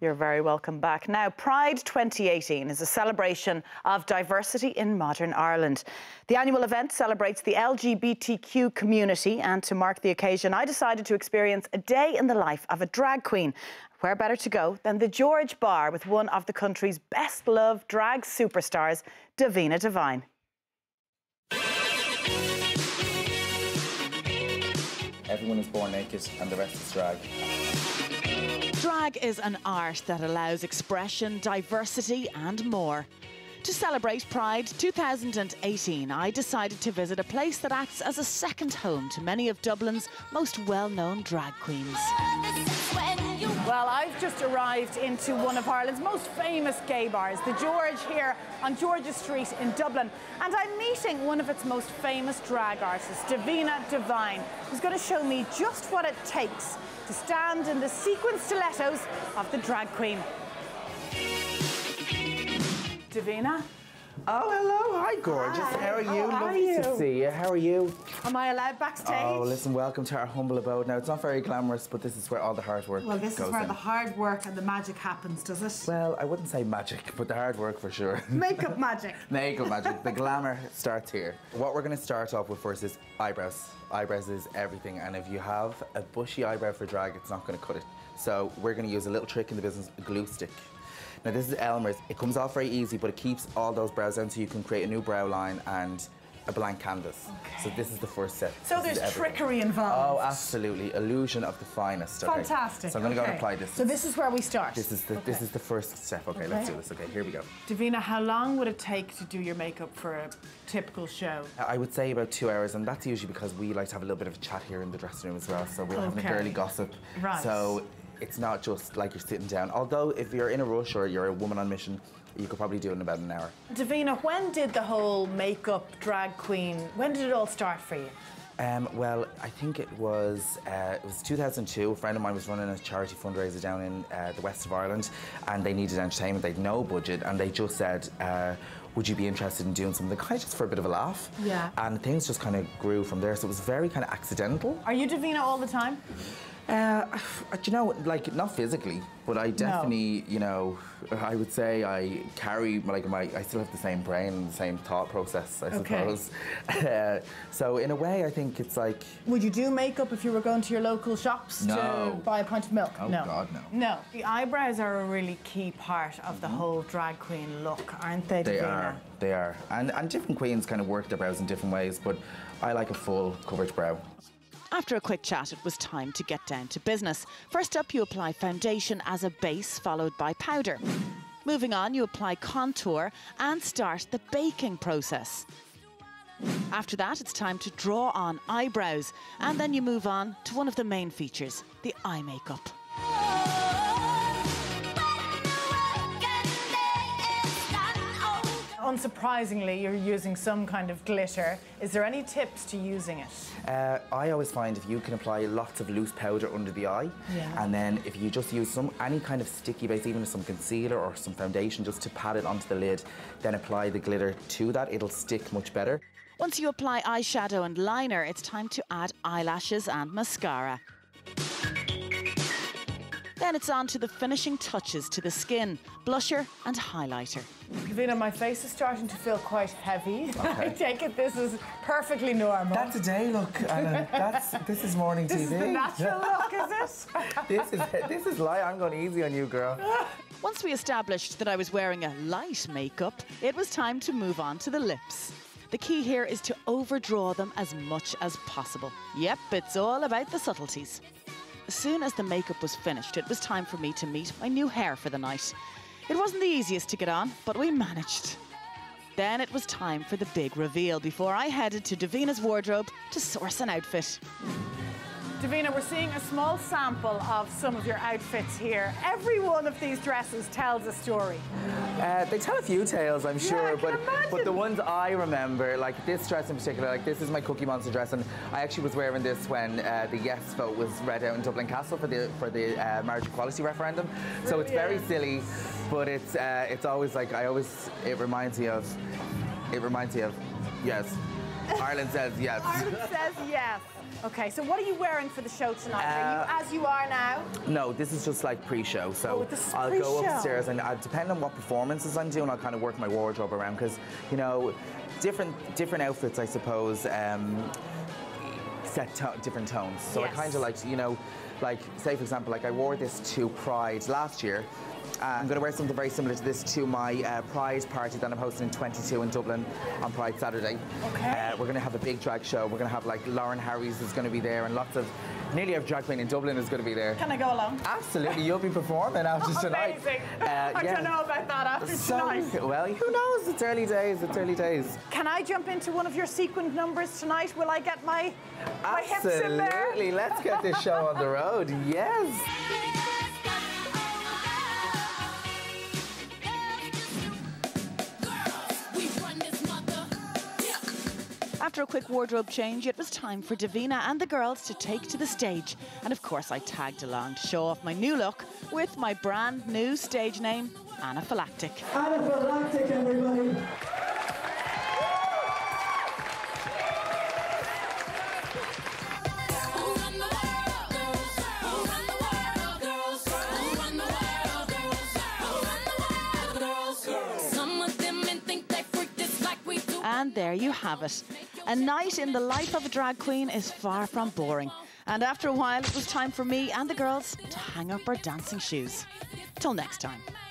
You're very welcome back. Now, Pride 2018 is a celebration of diversity in modern Ireland. The annual event celebrates the LGBTQ community, and to mark the occasion, I decided to experience a day in the life of a drag queen. Where better to go than the George Bar with one of the country's best-loved drag superstars, Davina Devine. Everyone is born naked and the rest is drag. Drag is an art that allows expression, diversity and more. To celebrate Pride 2018, I decided to visit a place that acts as a second home to many of Dublin's most well-known drag queens. Well, I've just arrived into one of Ireland's most famous gay bars, the George, here on George's Street in Dublin. And I'm meeting one of its most famous drag artists, Davina Devine, who's going to show me just what it takes to stand in the sequin stilettos of the drag queen. Davina? Oh, hello. Hi, gorgeous. Hi. How are you? How are Lovely you? to see you. How are you? Am I allowed backstage? Oh, listen, welcome to our humble abode. Now, it's not very glamorous, but this is where all the hard work Well, this goes is where in. the hard work and the magic happens, does it? Well, I wouldn't say magic, but the hard work for sure. Makeup magic. Makeup magic. The glamour starts here. What we're going to start off with first is eyebrows. Eyebrows is everything, and if you have a bushy eyebrow for drag, it's not going to cut it. So we're going to use a little trick in the business, a glue stick. Now this is Elmer's. It comes off very easy, but it keeps all those brows down so you can create a new brow line and a blank canvas. Okay. So this is the first step. So there's trickery involved. Oh, absolutely. Illusion of the finest. Okay. Fantastic. So I'm going to go and apply this. So this is where we start. This is the first step. Okay, let's do this. Okay, here we go. Davina, how long would it take to do your makeup for a typical show? I would say about 2 hours, and that's usually because we like to have a little bit of a chat here in the dressing room as well. So we're having a girly gossip. Right. So it's not just like you're sitting down. Although if you're in a rush or you're a woman on mission, you could probably do it in about an hour. Davina, when did the whole makeup drag queen, when did it all start for you? Well, I think it was 2002. A friend of mine was running a charity fundraiser down in the west of Ireland, and they needed entertainment. They had no budget, and they just said, would you be interested in doing something kind of just for a bit of a laugh? Yeah. And things just kind of grew from there, so it was very kind of accidental. Are you Davina all the time? You know, like, not physically, but I definitely, you know, I would say I carry, like, I still have the same brain, the same thought process, I suppose. So in a way, I think it's like... Would you do makeup if you were going to your local shops to buy a pint of milk? Oh, no. God, no. No. The eyebrows are a really key part of the whole drag queen look, aren't they, Davina? They are. And different queens kind of work their brows in different ways, but I like a full coverage brow. After a quick chat, it was time to get down to business. First up, you apply foundation as a base, followed by powder. Moving on, you apply contour and start the baking process. After that, it's time to draw on eyebrows, and then you move on to one of the main features, the eye makeup. Unsurprisingly, you're using some kind of glitter. Is there any tips to using it? I always find if you can apply lots of loose powder under the eye, and then if you just use any kind of sticky base, even some concealer or some foundation, just to pat it onto the lid, then apply the glitter to that, it'll stick much better. Once you apply eyeshadow and liner, it's time to add eyelashes and mascara. Then it's on to the finishing touches to the skin, blusher and highlighter. Davina, my face is starting to feel quite heavy. I take it this is perfectly normal. That's a day look, Alan. This is morning TV. This is the natural look, is it? This is light. I'm going easy on you, girl. Once we established that I was wearing a light makeup, it was time to move on to the lips. The key here is to overdraw them as much as possible. Yep, it's all about the subtleties. As soon as the makeup was finished, it was time for me to meet my new hair for the night. It wasn't the easiest to get on, but we managed. Then it was time for the big reveal before I headed to Davina's wardrobe to source an outfit. Davina, we're seeing a small sample of some of your outfits here. Every one of these dresses tells a story. They tell a few tales, I'm sure, I but the ones I remember, like this dress in particular, like this is my Cookie Monster dress, and I actually was wearing this when the yes vote was read out in Dublin Castle for the marriage equality referendum. Brilliant. So it's very silly, but it's always like it reminds me of yes. Ireland says yes. Ireland says yes. Okay, so what are you wearing for the show tonight? Are you as you are now? No, this is just like pre-show. So this is I'll go pre-show. upstairs and depending on what performances I'm doing, I'll kind of work my wardrobe around because, you know, different outfits, I suppose, set different tones. So I Yes. kind of like, you know, like say for example, like I wore this to Pride last year. I'm going to wear something very similar to this to my Pride party that I'm hosting in 22 in Dublin on Pride Saturday. Okay. We're going to have a big drag show. We're going to have like Lauren Harries is going to be there and lots of, nearly every drag queen in Dublin is going to be there. Can I go along? Absolutely, you'll be performing after tonight. Amazing. I don't know about that after tonight. Well, who knows? It's early days. It's early days. Can I jump into one of your sequined numbers tonight? Will I get my hips in there? Absolutely. Let's get this show on the road. Yes. After a quick wardrobe change, it was time for Davina and the girls to take to the stage. And of course, I tagged along to show off my new look with my brand new stage name, Anaphylactic. Anaphylactic, everybody. And there you have it. A night in the life of a drag queen is far from boring. And after a while, it was time for me and the girls to hang up our dancing shoes. Till next time.